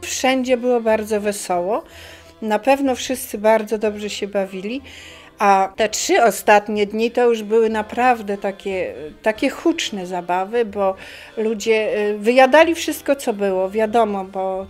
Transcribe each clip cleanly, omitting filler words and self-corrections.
wszędzie było bardzo wesoło. Na pewno wszyscy bardzo dobrze się bawili. A te 3 ostatnie dni to już były naprawdę takie huczne zabawy, bo ludzie wyjadali wszystko, co było. Wiadomo, bo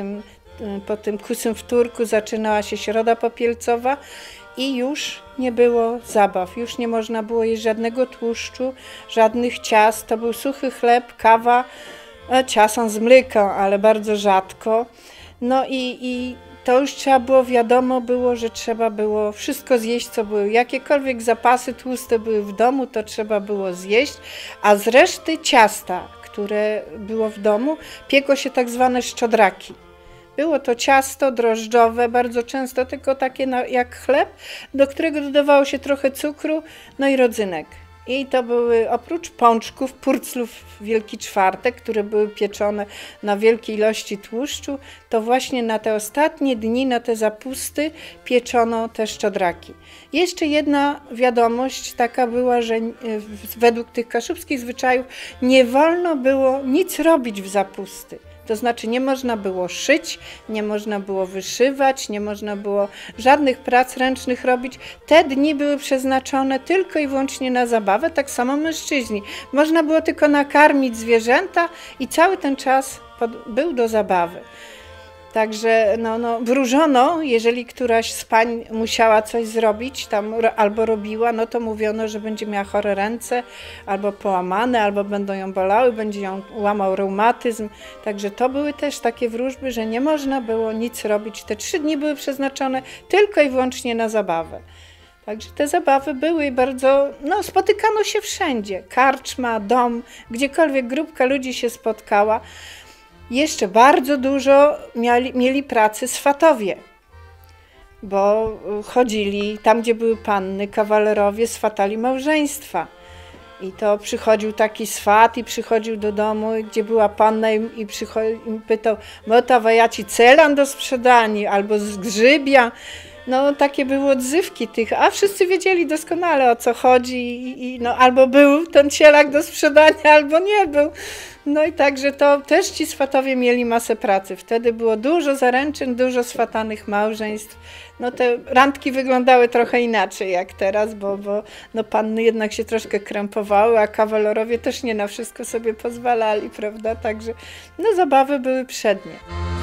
po tym kusym wtórku zaczynała się Środa Popielcowa i już nie było zabaw. Już nie można było jeść żadnego tłuszczu, żadnych ciast. To był suchy chleb, kawa, ciasan z mlekiem, ale bardzo rzadko. No i to już trzeba było, wiadomo było, że trzeba było wszystko zjeść, co były. Jakiekolwiek zapasy tłuste były w domu, to trzeba było zjeść, a z reszty ciasta, które było w domu, piekło się tak zwane szczodraki. Było to ciasto drożdżowe, bardzo często tylko takie jak chleb, do którego dodawało się trochę cukru, no i rodzynek. I to były oprócz pączków, purclów Wielki Czwartek, które były pieczone na wielkiej ilości tłuszczu, to właśnie na te ostatnie dni, na te zapusty pieczono te szczodraki. Jeszcze jedna wiadomość taka była, że według tych kaszubskich zwyczajów nie wolno było nic robić w zapusty. To znaczy nie można było szyć, nie można było wyszywać, nie można było żadnych prac ręcznych robić. Te dni były przeznaczone tylko i wyłącznie na zabawę, tak samo mężczyźni. Można było tylko nakarmić zwierzęta i cały ten czas był do zabawy. Także wróżono, jeżeli któraś z pań musiała coś zrobić, tam albo robiła, no to mówiono, że będzie miała chore ręce, albo połamane, albo będą ją bolały, będzie ją łamał reumatyzm. Także to były też takie wróżby, że nie można było nic robić. Te 3 dni były przeznaczone tylko i wyłącznie na zabawę. Także te zabawy były bardzo, spotykano się wszędzie. Karczma, dom, gdziekolwiek grupka ludzi się spotkała. Jeszcze bardzo dużo mieli pracy swatowie, bo chodzili tam, gdzie były panny, kawalerowie swatali małżeństwa. I to przychodził taki swat i przychodził do domu, gdzie była panna i pytał: "Motawa, ja ci celan do sprzedania albo z grzybia". No takie były odzywki tych, a wszyscy wiedzieli doskonale, o co chodzi albo był ten cielak do sprzedania, albo nie był. No i także to też ci swatowie mieli masę pracy. Wtedy było dużo zaręczyn, dużo swatanych małżeństw. No te randki wyglądały trochę inaczej jak teraz, bo panny jednak się troszkę krępowały, a kawalerowie też nie na wszystko sobie pozwalali, prawda? Także zabawy były przednie.